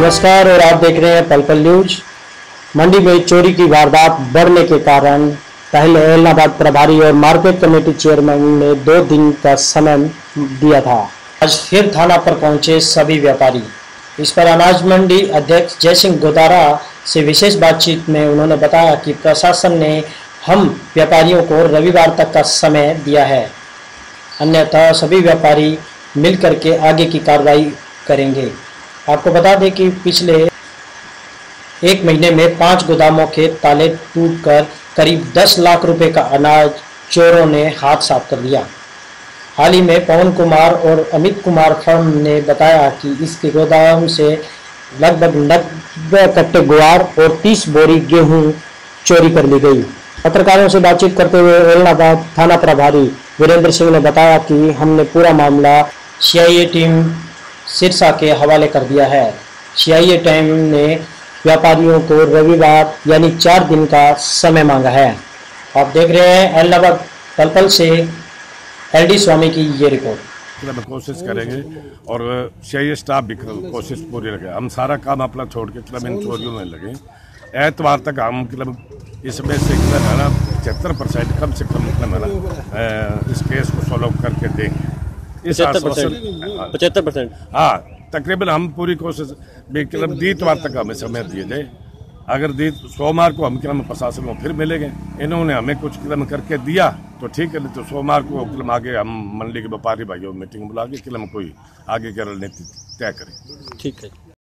नमस्कार और आप देख रहे हैं पल पल न्यूज। मंडी में चोरी की वारदात बढ़ने के कारण पहले एलनाबाद प्रभारी और मार्केट कमेटी चेयरमैन ने 2 दिन का समय दिया था। आज फिर थाना पर पहुंचे सभी व्यापारी। इस पर अनाज मंडी अध्यक्ष जयसिंह गोदारा से विशेष बातचीत में उन्होंने बताया कि प्रशासन ने हम व्यापारियों को रविवार तक का समय दिया है, अन्यथा सभी व्यापारी मिलकर के आगे की कार्रवाई करेंगे। आपको बता दें कि पिछले 1 महीने में 5 गोदामों के ताले टूटकर करीब 10 लाख रुपए का अनाज चोरों ने हाथ साफ कर लिया। हाल ही में पवन कुमार और अमित कुमार फर्म ने बताया कि इसके गोदाम से लगभग 90 कट्टे गुआर और 30 बोरी गेहूं चोरी कर ली गई। पत्रकारों से बातचीत करते हुए एलनाबाद थाना प्रभारी वीरेंद्र सिंह ने बताया कि हमने पूरा मामला सीआईए टीम सिरसा के हवाले कर दिया है। सीआईए टीम ने व्यापारियों को रविवार यानी 4 दिन का समय मांगा है। आप देख रहे हैं एलनाबाद पलपल से एलडी स्वामी की ये रिपोर्ट। हम कोशिश करेंगे और सीआईए स्टाफ भी कोशिश पूरी रखे। हम सारा काम अपना छोड़ के इन चोरियों में लगे। एतवार तक हम इसमें से है ना 75% कम से कम है ना इस केस को सॉल्व करके देंगे। 75%। हाँ, तकरीबन हम पूरी कोशिश दीतवार तक हमें समय दिए जाए। अगर सोमवार को हम प्रशासन को फिर मिलेंगे। इन्होंने हमें कुछ करके दिया तो ठीक है, नहीं तो सोमवार को आगे हम मंडी के व्यापारी भाइयों मीटिंग बुला के कोई आगे की रणनीति तय करें। ठीक है।